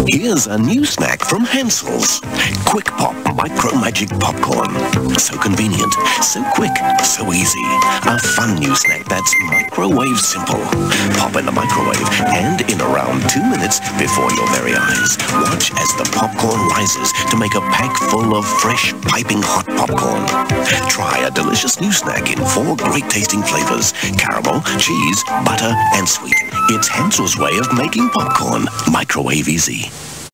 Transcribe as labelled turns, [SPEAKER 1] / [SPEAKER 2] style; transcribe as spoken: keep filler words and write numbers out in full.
[SPEAKER 1] Here's a new snack from Hansells. Quick Pop Micro Magic Popcorn. So convenient, so quick, so easy. A fun new snack that's microwave simple. Pop in the microwave and in around two minutes before your very eyes. Watch as the popcorn rises to make a pack full of fresh, piping hot popcorn. Try a delicious new snack in four great tasting flavors: caramel, cheese, butter, and sweet. It's Hansells' way of making popcorn microwave easy.